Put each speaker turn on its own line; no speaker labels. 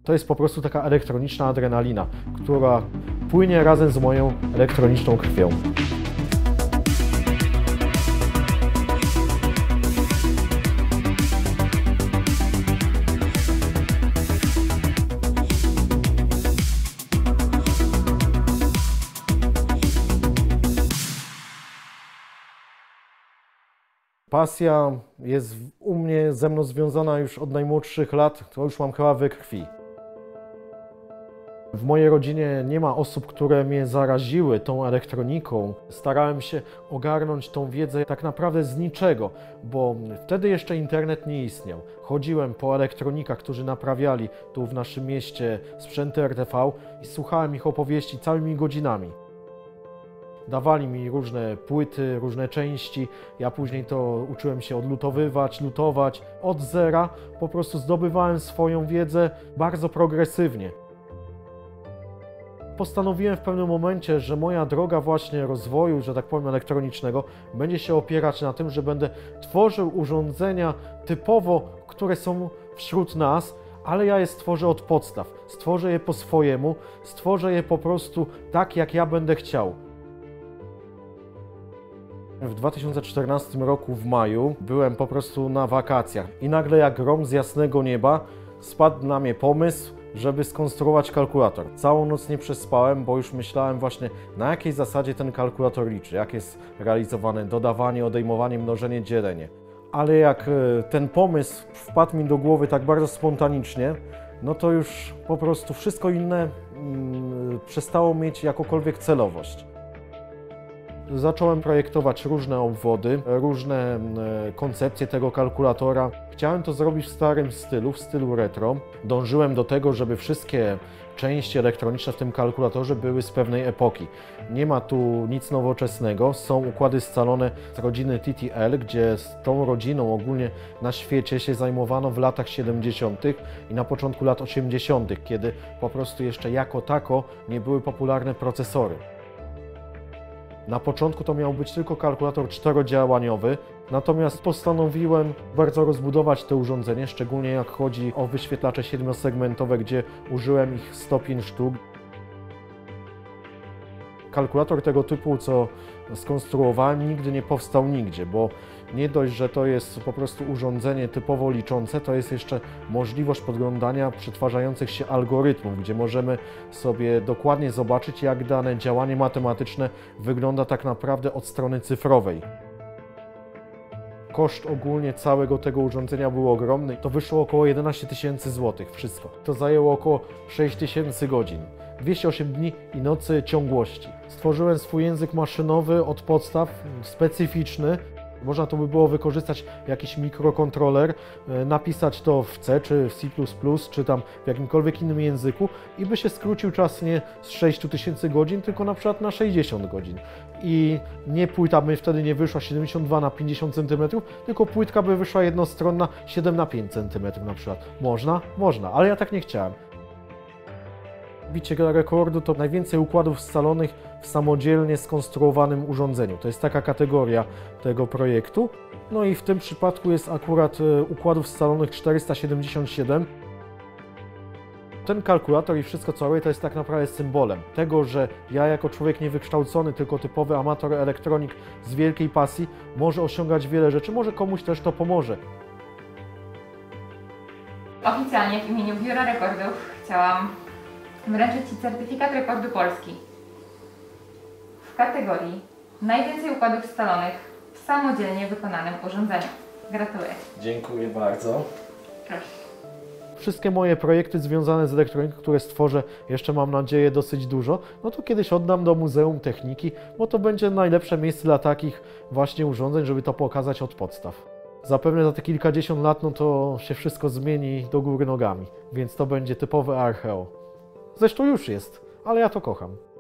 To jest po prostu taka elektroniczna adrenalina, która płynie razem z moją elektroniczną krwią. Pasja jest u mnie ze mną związana już od najmłodszych lat, to już mam chyba we krwi. W mojej rodzinie nie ma osób, które mnie zaraziły tą elektroniką. Starałem się ogarnąć tą wiedzę tak naprawdę z niczego, bo wtedy jeszcze internet nie istniał. Chodziłem po elektronikach, którzy naprawiali tu w naszym mieście sprzęty RTV i słuchałem ich opowieści całymi godzinami. Dawali mi różne płyty, różne części, ja później to uczyłem się odlutowywać, lutować. Od zera po prostu zdobywałem swoją wiedzę bardzo progresywnie. Postanowiłem w pewnym momencie, że moja droga właśnie rozwoju, że tak powiem, elektronicznego będzie się opierać na tym, że będę tworzył urządzenia typowo, które są wśród nas, ale ja je stworzę od podstaw. Stworzę je po swojemu, stworzę je po prostu tak, jak ja będę chciał. W 2014 roku w maju byłem po prostu na wakacjach i nagle jak grom z jasnego nieba spadł na mnie pomysł, żeby skonstruować kalkulator. Całą noc nie przespałem, bo już myślałem właśnie, na jakiej zasadzie ten kalkulator liczy, jak jest realizowane dodawanie, odejmowanie, mnożenie, dzielenie. Ale jak ten pomysł wpadł mi do głowy tak bardzo spontanicznie, no to już po prostu wszystko inne przestało mieć jakąkolwiek celowość. Zacząłem projektować różne obwody, różne koncepcje tego kalkulatora. Chciałem to zrobić w starym stylu, w stylu retro. Dążyłem do tego, żeby wszystkie części elektroniczne w tym kalkulatorze były z pewnej epoki. Nie ma tu nic nowoczesnego, są układy scalone z rodziny TTL, gdzie z tą rodziną ogólnie na świecie się zajmowano w latach 70. i na początku lat 80., kiedy po prostu jeszcze jako tako nie były popularne procesory. Na początku to miał być tylko kalkulator czterodziałaniowy, natomiast postanowiłem bardzo rozbudować to urządzenie, szczególnie jak chodzi o wyświetlacze 7-segmentowe, gdzie użyłem ich 105 sztuk. Kalkulator tego typu, co skonstruowałem, nigdy nie powstał nigdzie, bo nie dość, że to jest po prostu urządzenie typowo liczące, to jest jeszcze możliwość podglądania przetwarzających się algorytmów, gdzie możemy sobie dokładnie zobaczyć, jak dane działanie matematyczne wygląda tak naprawdę od strony cyfrowej. Koszt ogólnie całego tego urządzenia był ogromny. To wyszło około 11 000 złotych, wszystko. To zajęło około 6000 godzin. 208 dni i nocy ciągłości. Stworzyłem swój język maszynowy od podstaw, specyficzny. Można to by było wykorzystać jakiś mikrokontroler, napisać to w C, czy w C++, czy tam w jakimkolwiek innym języku i by się skrócił czas nie z 6000 godzin, tylko na przykład na 60 godzin. I nie płyta by wtedy nie wyszła 72 na 50 cm, tylko płytka by wyszła jednostronna 7 na 5 cm na przykład. Można? Można, ale ja tak nie chciałem. Bicie rekordu to najwięcej układów scalonych w samodzielnie skonstruowanym urządzeniu. To jest taka kategoria tego projektu. No i w tym przypadku jest akurat układów scalonych 477. Ten kalkulator i wszystko co robię to jest tak naprawdę symbolem tego, że ja jako człowiek niewykształcony, tylko typowy amator elektronik z wielkiej pasji może osiągać wiele rzeczy, może komuś też to pomoże.
Oficjalnie w imieniu Biura Rekordów chciałam wręczyć Ci certyfikat rekordu Polski w kategorii najwięcej układów scalonych w samodzielnie wykonanym urządzeniu. Gratuluję.
Dziękuję bardzo.
Proszę.
Wszystkie moje projekty związane z elektroniką, które stworzę, jeszcze mam nadzieję dosyć dużo, no to kiedyś oddam do Muzeum Techniki, bo to będzie najlepsze miejsce dla takich właśnie urządzeń, żeby to pokazać od podstaw. Zapewne za te kilkadziesiąt lat, no to się wszystko zmieni do góry nogami, więc to będzie typowe archeo. Zresztą już jest, ale ja to kocham.